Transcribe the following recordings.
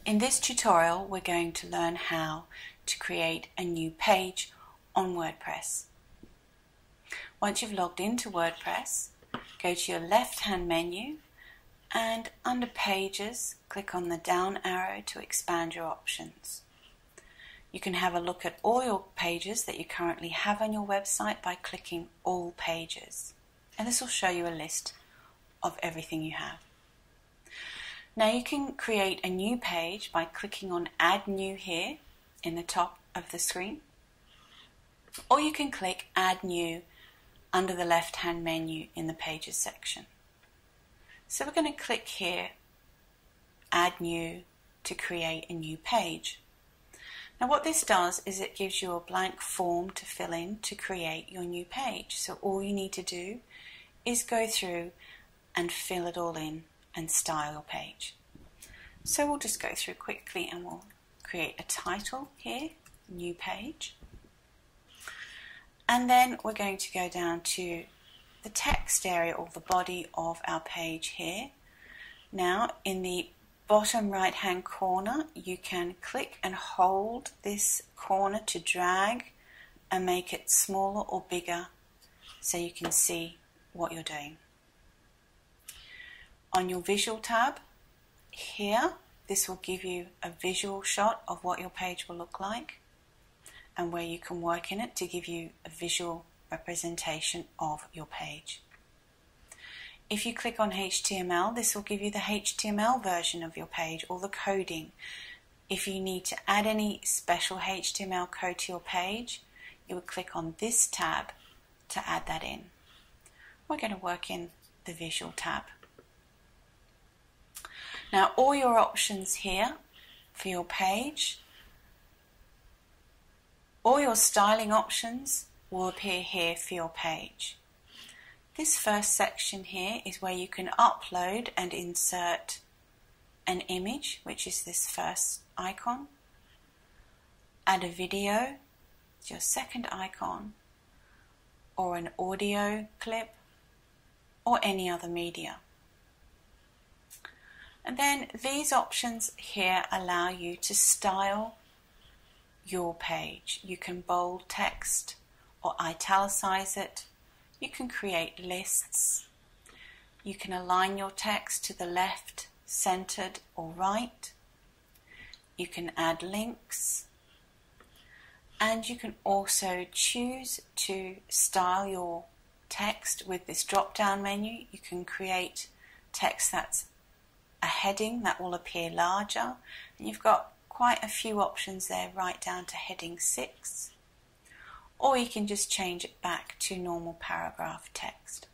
In this tutorial, we're going to learn how to create a new page on WordPress. Once you've logged into WordPress, go to your left-hand menu and under Pages, click on the down arrow to expand your options. You can have a look at all your pages that you currently have on your website by clicking All Pages. And this will show you a list of everything you have. Now you can create a new page by clicking on Add New here in the top of the screen, or you can click Add New under the left-hand menu in the Pages section. So we're going to click here, Add New, to create a new page. Now what this does is it gives you a blank form to fill in to create your new page. So all you need to do is go through and fill it all in and style your page. So we'll just go through quickly and we'll create a title here, new page. And then we're going to go down to the text area or the body of our page here. Now in the bottom right hand corner you can click and hold this corner to drag and make it smaller or bigger so you can see what you're doing. On your visual tab here, this will give you a visual shot of what your page will look like and where you can work in it to give you a visual representation of your page. If you click on HTML, this will give you the HTML version of your page or the coding. If you need to add any special HTML code to your page, you would click on this tab to add that in. We're going to work in the visual tab. Now all your options here for your page, all your styling options will appear here for your page. This first section here is where you can upload and insert an image, which is this first icon. Add a video, it's your second icon, or an audio clip, or any other media. And then these options here allow you to style your page. You can bold text or italicize it. You can create lists. You can align your text to the left, centered or right. You can add links. And you can also choose to style your text with this drop-down menu. You can create text that's a heading that will appear larger, and you've got quite a few options there right down to heading 6, or you can just change it back to normal paragraph text.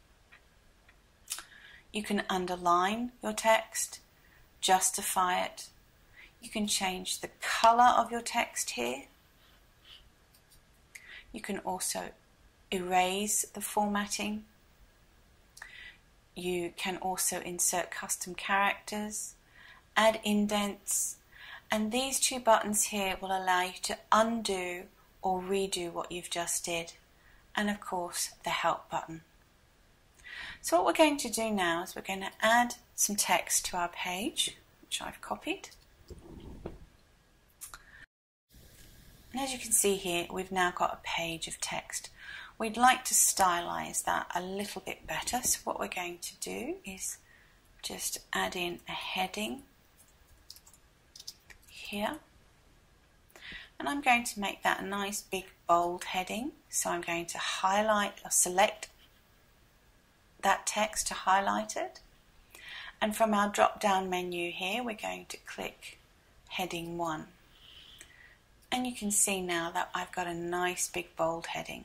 You can underline your text, justify it, you can change the color of your text here, you can also erase the formatting. You can also insert custom characters, add indents, and these two buttons here will allow you to undo or redo what you've just did, and of course the help button. So what we're going to do now is we're going to add some text to our page, which I've copied. And as you can see here, we've now got a page of text. We'd like to stylize that a little bit better, so what we're going to do is just add in a heading here. And I'm going to make that a nice big bold heading, so I'm going to highlight or select that text to highlight it. And from our drop down menu here, we're going to click heading 1. And you can see now that I've got a nice big bold heading.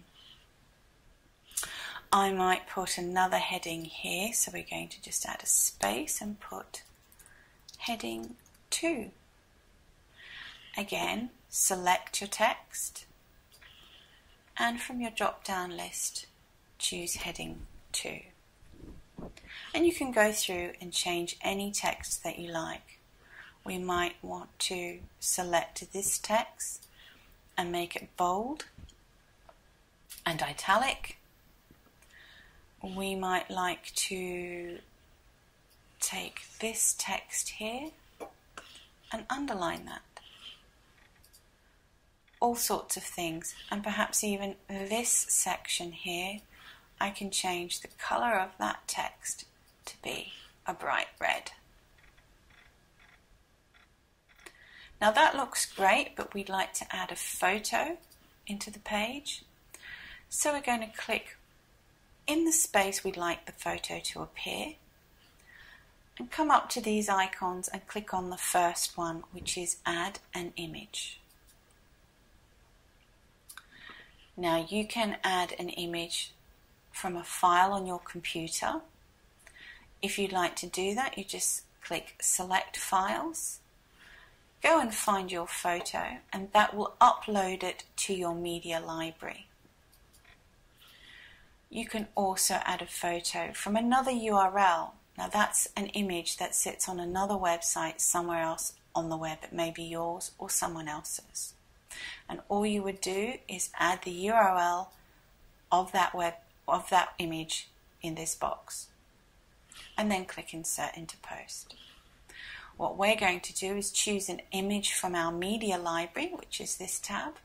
I might put another heading here, so we're going to just add a space and put heading 2. Again, select your text and from your drop down list choose heading 2. And you can go through and change any text that you like. We might want to select this text and make it bold and italic. We might like to take this text here and underline that. All sorts of things, and perhaps even this section here, I can change the colour of that text to be a bright red. Now that looks great, but we'd like to add a photo into the page. So we're going to click in the space we'd like the photo to appear and come up to these icons and click on the first one, which is Add an Image. Now you can add an image from a file on your computer. If you'd like to do that, you just click Select Files, go and find your photo, and that will upload it to your media library. You can also add a photo from another URL. Now that's an image that sits on another website somewhere else on the web. It may be yours or someone else's. And all you would do is add the URL of that image in this box, and then click Insert into Post. What we're going to do is choose an image from our media library, which is this tab.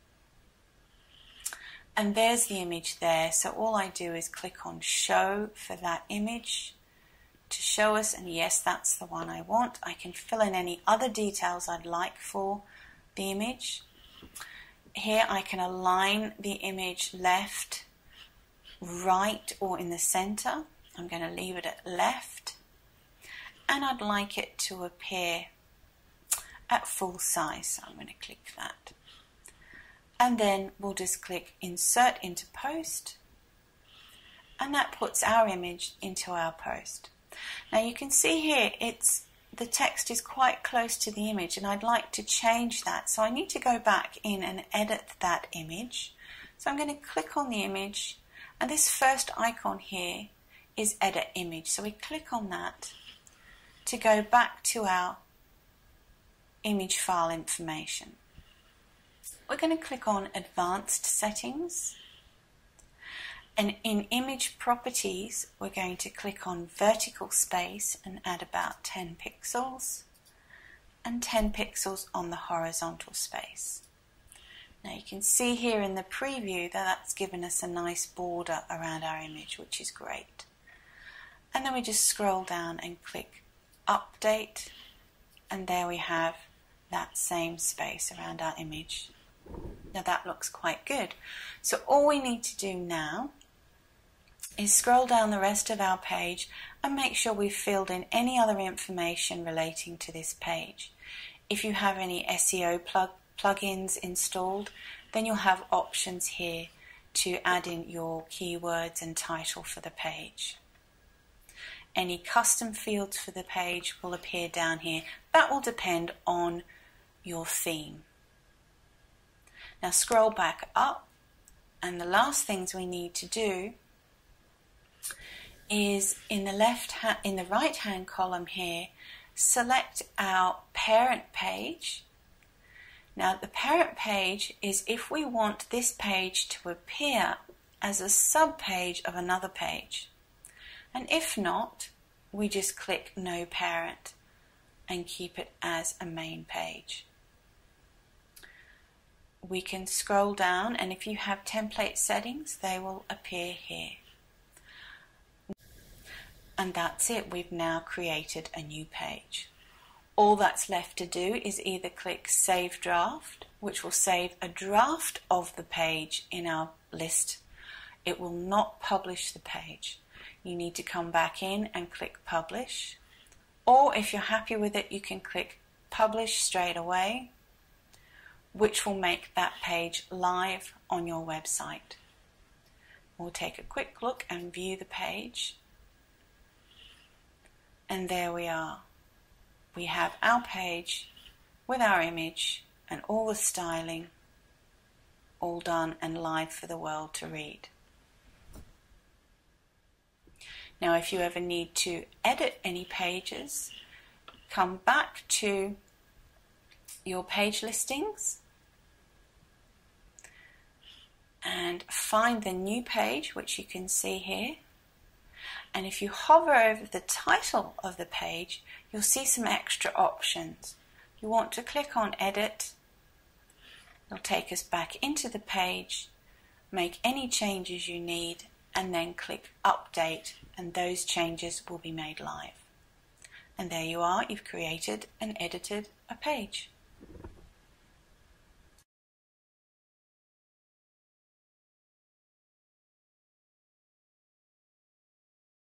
And there's the image there. So all I do is click on Show for that image to show us, and yes, that's the one I want. I can fill in any other details I'd like for the image. Here I can align the image left, right, or in the center. I'm going to leave it at left, and I'd like it to appear at full size, so I'm going to click that. And then we'll just click Insert into Post, and that puts our image into our post. Now you can see here the text is quite close to the image, and I'd like to change that, so I need to go back in and edit that image. So I'm going to click on the image, and this first icon here is Edit Image, so we click on that to go back to our image file information. We're going to click on Advanced Settings, and in Image Properties we're going to click on Vertical Space and add about 10 pixels and 10 pixels on the horizontal space. Now you can see here in the preview that that's given us a nice border around our image, which is great. And then we just scroll down and click Update, and there we have that same space around our image. Now that looks quite good. So all we need to do now is scroll down the rest of our page and make sure we've filled in any other information relating to this page. If you have any SEO plugins installed, then you'll have options here to add in your keywords and title for the page. Any custom fields for the page will appear down here. That will depend on your theme. Now scroll back up, and the last things we need to do is in the right hand column here, select our parent page. Now the parent page is if we want this page to appear as a sub-page of another page, and if not, we just click No Parent and keep it as a main page. We can scroll down, and if you have template settings, they will appear here. And that's it, we've now created a new page. All that's left to do is either click Save Draft, which will save a draft of the page in our list. It will not publish the page. You need to come back in and click Publish. Or if you're happy with it, you can click Publish straight away, which will make that page live on your website. We'll take a quick look and view the page. And there we are. We have our page with our image and all the styling all done and live for the world to read. Now if you ever need to edit any pages, come back to your page listings and find the new page, which you can see here. And if you hover over the title of the page, you'll see some extra options. you want to click on Edit. It'll take us back into the page, make any changes you need, and then click Update, and those changes will be made live. And there you are, you've created and edited a page.